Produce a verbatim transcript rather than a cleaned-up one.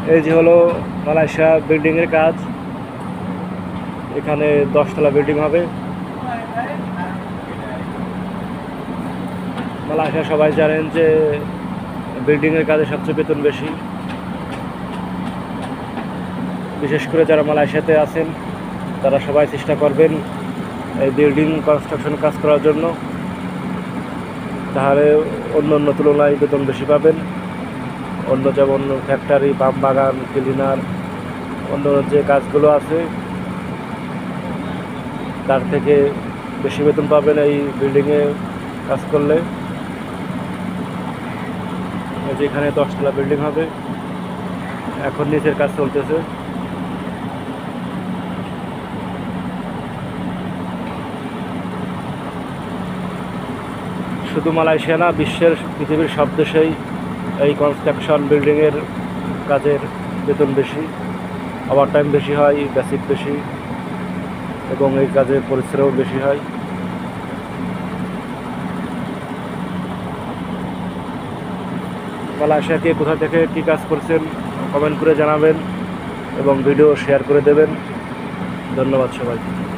এই যে হলো মালয়েশিয়া বিল্ডিংয়ের কাজ। এখানে দশতলা বিল্ডিং হবে। মালয়েশিয়া সবাই জানেন যে বিল্ডিংয়ের কাজে সবচেয়ে বেতন বেশি। বিশেষ করে যারা মালয়েশিয়াতে আছেন তারা সবাই চেষ্টা করবেন এই বিল্ডিং কনস্ট্রাকশন কাজ করার জন্য, তাহলে অন্য অন্য তুলনায় বেতন বেশি পাবেন। অন্য যেমন ফ্যাক্টরি, পাম বাগান, ক্লিনার, অন্য যে কাজগুলো আছে তার থেকে বেশি বেতন পাবেন এই বিল্ডিংয়ে কাজ করলে। যেখানে দশতলা বিল্ডিং হবে, এখন নিচের কাজ চলতেছে। শুধু মালয়েশিয়া না, বিশ্বের পৃথিবীর সব দেশেই এই কনস্ট্রাকশন বিল্ডিংয়ের কাজের বেতন বেশি, ওভারটাইম বেশি হয়, বেসিক বেশি, এবং এই কাজের পরিশ্রম বেশি হয়। মালয়েশিয়াকে কোথা থেকে কী কাজ করছেন কমেন্ট করে জানাবেন এবং ভিডিও শেয়ার করে দেবেন। ধন্যবাদ সবাইকে।